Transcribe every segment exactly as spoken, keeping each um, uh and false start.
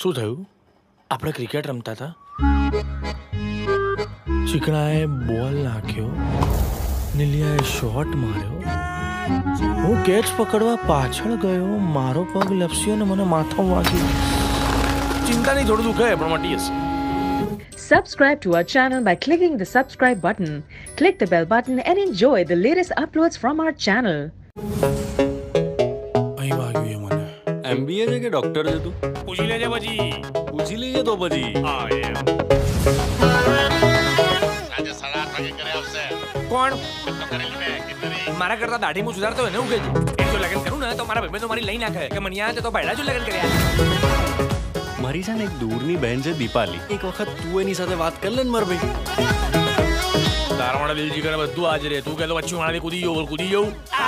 શું થયું? આપણે ક્રિકેટ રમતા હતા, ચીકણાએ બોલ નાખ્યો, નીલિયાએ શોટ માર્યો, હું કેચ પકડવા પાછળ ગયો, મારો પગ લપસ્યો ને મને માથામાં વાગ્યું. ચિંતા નહીં, થોડું દુખે પણ મટી જશે. Subscribe to our channel by clicking the subscribe button. Click the bell button and enjoy the latest uploads from our channel. અહીં વાગ્યું એ મને. એમબીએ છે કે ડોક્ટર છે તું? પૂછી લેજે પછી. પૂછી લઈએ તો પછી. હા એમ. આજે સાડા આઠ વાગે ઘરે આવશે. કોણ? તો કરેલું ને કિતરી. મારા કરતા દાઢી હું સુધારતો હોય ને એવું કહેજો. એક તો લગન કરું ને તો મારા ભાઈબંધો મારી લઈ નાખે કે મનિયા તો ભાઈડા જ લગન કર્યા. મારી છે ને એક દૂરની બહેન છે દીપાલી. એક વખત તું એની સાથે વાત કર લે ને માર ભાઈ. તારા માટે દિલજી કરે બધું હાજર રહે. તું કહેતો પછી મારાથી કૂદી જવું કૂદી જવું.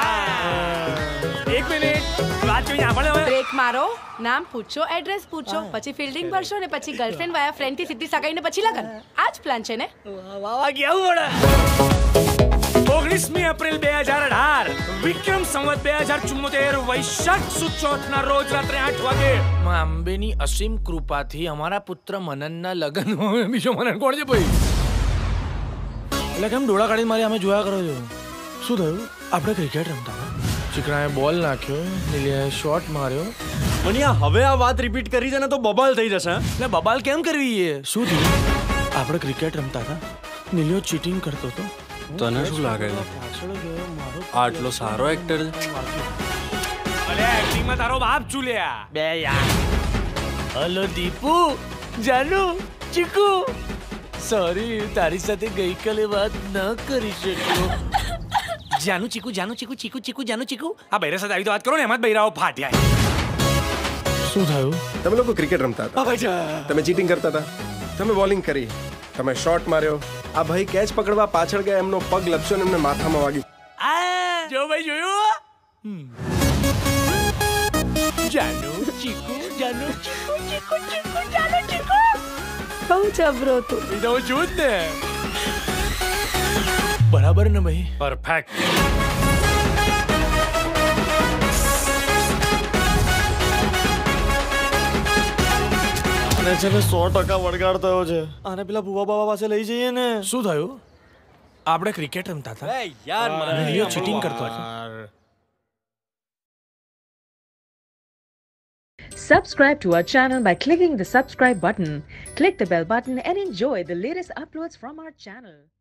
એક મિનિટ વાત કરી આપણે હવે. બ્રેક મારો, નામ પૂછો, એડ્રેસ પૂછો, પછી ફિલ્ડિંગ ભરશો ને પછી ગર્લફ્રેન્ડ વાયા ફ્રેન્ડ થી સીધી સગાઈ ને પછી લગન. આ જ પ્લાન છે ને? વાવા ગયા વડા. ઓગણીસમી એપ્રિલ બે હજાર અઢાર વિક્રમ સંવત બે હજાર ચુમ્મોતેર વૈશાખ સુદ ચોથના રોજ રાત્રે આઠ વાગે માં અંબેની અસીમ કૃપાથી અમારા પુત્ર મનનના લગ્ન. બીજો મનન કોણ છે ભાઈ? એટલે કેમ ડોળા કાઢીને મારી અમે જોયા કરો છો? શું થયું? આપણે ક્રિકેટ રમતા હતા, ચીકણાએ બોલ નાખ્યો, નીલિયાએ શોટ માર્યો. મનિયા હવે આ વાત રિપીટ કરી છે ને તો બબાલ થઈ જશે. એટલે બબાલ કેમ કરવી છે? શું થયું? આપણે ક્રિકેટ રમતા હતા, નીલિયો ચીટિંગ કરતો હતો. તને શું લાગે છે આટલો સારો એક્ટર છે? અલે એક્ટિંગમાં તારો બાપ ચૂલ્યા બે યાર. હલો દીપુ, જાનુ, ચીકુ, સોરી તારી સાથે ગઈકાલે વાત ન કરી શક્યો. જાનુ ચીકુ, જાનુ ચીકુ, ચીકુ ચીકુ, જાનુ ચીકુ. આ બૈરા સાથે આવી તો વાત કરો ને, એમાં જ બૈરાઓ ફાટ્યા. શું થયું? તમે લોકો ક્રિકેટ રમતા હતા, તમે ચીટિંગ કરતા હતા, તમે બોલિંગ કરી, તમે શોટ માર્યો, આ ભાઈ કેચ પકડવા પાછળ ગયા, એમનો પગ લપસ્યો ને એમને માથામાં વાગ્યું. આ જો ભાઈ જોયું? જાનુ ચીકુ, જાનુ ચીકુ, ચીકુ ચીકુ, જાનુ ચીકુ. બહુ જબરો તું. એ તો છું જ ને. બરાબર ને ભાઈ? પરફેક્ટ. અને છે ને સો ટકા વળગાડ થયો છે. આને પેલા ભુવા બાબા પાસે લઈ જઈએ ને. શું થયું? આપણે ક્રિકેટ રમતા હતા, એ યાર મને નીલિયો ચીટિંગ કરતો હતો. Subscribe to our channel by clicking the subscribe button. Click the bell button and enjoy the latest uploads from our channel.